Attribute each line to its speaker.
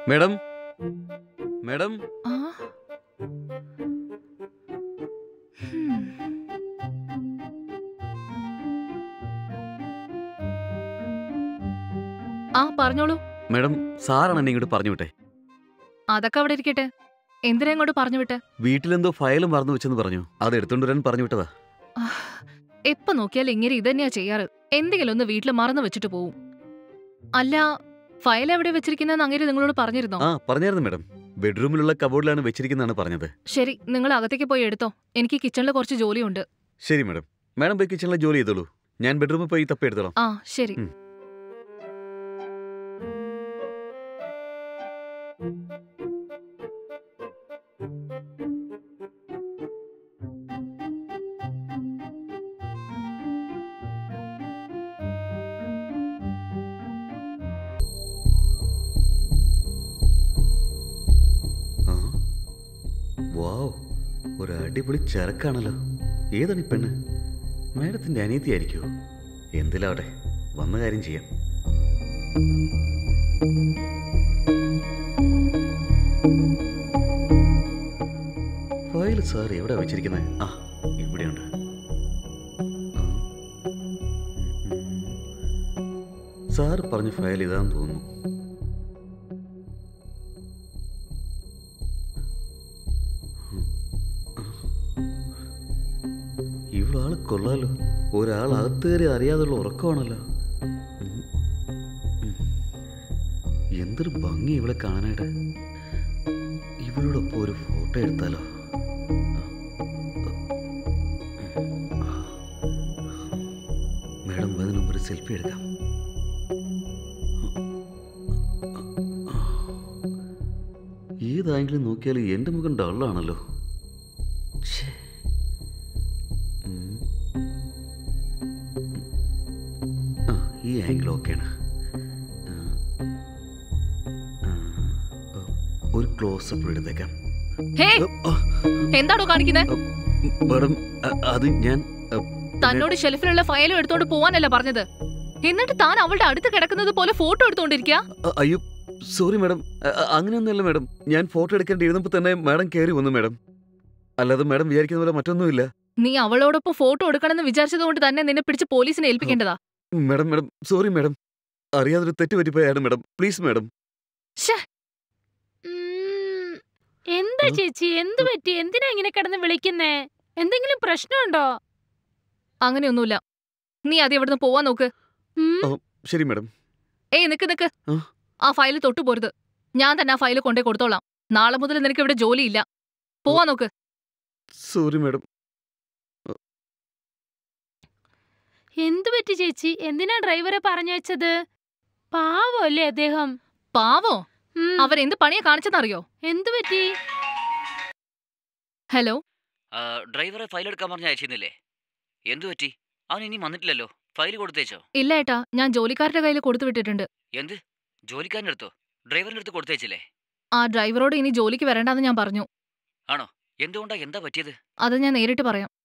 Speaker 1: Madam madam
Speaker 2: ആ? ഹും. ആ പറഞ്ഞോളൂ.
Speaker 1: മേഡം സാറാണ് എന്നെ ഇങ്ങോട്ട് പറഞ്ഞു വിട്ടെ.
Speaker 2: അതൊക്കെ അവിടെ ഇരിക്കട്ടെ. എന്തിനാ ഇങ്ങോട്ട് പറഞ്ഞു വിട്ടെ?
Speaker 1: വീട്ടിലെന്തോ ഫയലും മറന്നു വെച്ചെന്ന് പറഞ്ഞു. അത് എടുത്തോണ്ട് വരാൻ പറഞ്ഞു വിട്ടതാ.
Speaker 2: എപ്പോ നോക്കിയാലും ഇങ്ങനെ ഇതന്നെയാ ചെയ്യാറ്. എന്തെങ്കിലും ഒന്ന് വീട്ടിൽ മറന്നു വെച്ചിട്ട് പോവും. അല്ല, ഫയൽ എവിടെ വെച്ചിരിക്കുന്നതെന്ന് അങ്ങേര് നിങ്ങളോട് പറഞ്ഞിരുന്നോ?
Speaker 1: ആ പറഞ്ഞായിരുന്നു മേഡം. ബെഡ്റൂമിലുള്ള കബോർഡിലാണ് വെച്ചിരിക്കുന്നതാണ് പറഞ്ഞത്.
Speaker 2: ശരി, നിങ്ങൾ അകത്തേക്ക് പോയി എടുത്തോ. എനിക്ക് കിച്ചണിൽ കുറച്ച് ജോലിയുണ്ട്.
Speaker 1: ശരി മേഡം. മേഡം പോയി കിച്ചണിലെ ജോലി ചെയ്തോളൂ. ഞാൻ ബെഡ്റൂമിൽ പോയി തപ്പി എടുത്തോളാം.
Speaker 2: ആ ശരി.
Speaker 1: വാവ്, ഒരു അടിപൊളി ചരക്കാണല്ലോ. ഏതാണ് ഈ പെണ്ണ്? മേഡത്തിന്റെ അനിയത്തിയായിരിക്കോ? എന്തിലാവട്ടെ, വന്ന കാര്യം ചെയ്യാം. ഫയൽ സാർ എവിടെ വെച്ചിരിക്കുന്നത്? ആ ഇവിടെയുണ്ട്. സാർ പറഞ്ഞ ഫയൽ ഇതാന്ന് തോന്നുന്നു. ഇവളാള് കൊള്ളാലോ. ഒരാൾ അകത്ത് കയറി അറിയാതുള്ള ഉറക്കമാണല്ലോ. എന്തൊരു ഭംഗി ഇവളെ കാണാനായിട്ട്. ഇവളോടൊപ്പം ഒരു ഫോട്ടോ എടുത്താലോ? മേഡം അതിന് മുമ്പ് ഒരു സെൽഫി എടുക്കാം. ഏതായെങ്കിലും നോക്കിയാലും എൻ്റെ മുഖം ഡള്ളാണല്ലോ. ഈ ആംഗിൾ ഓക്കെയാണ്. ഒരു ക്ലോസപ്പ് എടുത്തേക്കാം.
Speaker 2: എന്താണോ കാണിക്കുന്നത്?
Speaker 1: മേഡം അത് ഞാൻ
Speaker 2: തന്നോട് ഷെൽഫിലുള്ള ഫയലും എടുത്തോണ്ട് പോവാനല്ല പറഞ്ഞത്. എന്നിട്ട് താൻ അവളുടെ അടുത്ത് കിടക്കുന്നത് പോലെ ഫോട്ടോ എടുത്തോണ്ടിരിക്കുക.
Speaker 1: അയ്യോ സോറി മേഡം, അങ്ങനെയൊന്നുമല്ല മേഡം. ഞാൻ ഫോട്ടോ എടുക്കേണ്ടിയിരുന്നപ്പോൾ തന്നെ മേഡം കയറി വന്നു മേഡം. അല്ലാതെ മേഡം വിചാരിക്കുന്ന പോലെ മറ്റൊന്നുമില്ല.
Speaker 2: നീ അവളോടൊപ്പം ഫോട്ടോ എടുക്കണമെന്ന് വിചാരിച്ചത് കൊണ്ട് തന്നെ നിന്നെ പിടിച്ച് പോലീസിനെ ഏൽപ്പിക്കേണ്ടതാ.
Speaker 1: മേഡം മേഡം സോറി മേഡം, അറിയാതൊരു തെറ്റ് പറ്റിപ്പോയാണ് മേഡം. Please madam.
Speaker 3: എന്താ ചേച്ചി, എന്ത് പറ്റി? എന്തിനാ ഇങ്ങനെ കിടന്ന് വിളിക്കുന്നേ? എന്തെങ്കിലും പ്രശ്നമുണ്ടോ?
Speaker 2: അങ്ങനെയൊന്നുമില്ല. നീ ആദ്യം ഇവിടുന്ന് പോവാൻ നോക്ക്.
Speaker 1: ശരി മേഡം.
Speaker 2: നിക്ക്. ആ ഫയൽ തൊട്ടു പോരുത്. ഞാൻ തന്നെ ആ ഫയൽ കൊണ്ടേ കൊടുത്തോളാം. നാളെ മുതൽ നിനക്ക് ഇവിടെ ജോലിയില്ല. പോവാൻ നോക്ക്.
Speaker 1: Sorry madam.
Speaker 3: എന്തു പറ്റി ചേച്ചി? എന്തിനാ ഡ്രൈവറെ പറഞ്ഞയച്ചത്? പാവല്ലേ അദ്ദേഹം.
Speaker 2: പാവോ? അവരെന്ത് പണിയാ കാണിച്ചെന്നറിയോ?
Speaker 3: എന്തു പറ്റി?
Speaker 2: ഹലോ,
Speaker 4: ഡ്രൈവറെ ഫയൽ എടുക്കാൻ പറഞ്ഞ അയച്ചിരുന്നില്ലേ? എന്തു പറ്റി? അവൻ ഇനി വന്നിട്ടില്ലല്ലോ. ഫയൽ കൊടുത്തേച്ചോ?
Speaker 2: ഇല്ല ഏട്ടാ, ഞാൻ ജോലിക്കാരുടെ കയ്യിൽ കൊടുത്തു വിട്ടിട്ടുണ്ട്.
Speaker 4: എന്ത്? ജോലിക്കാരൻ്റെ അടുത്തോ? ഡ്രൈവറിന്റെ അടുത്ത് കൊടുത്തേച്ചില്ലേ?
Speaker 2: ആ ഡ്രൈവറോട് ഇനി ജോലിക്ക് വരണ്ടെന്ന് ഞാൻ പറഞ്ഞു.
Speaker 4: ആണോ? എന്തുകൊണ്ടാ? എന്താ പറ്റിയത്?
Speaker 2: അത് ഞാൻ നേരിട്ട് പറയാം.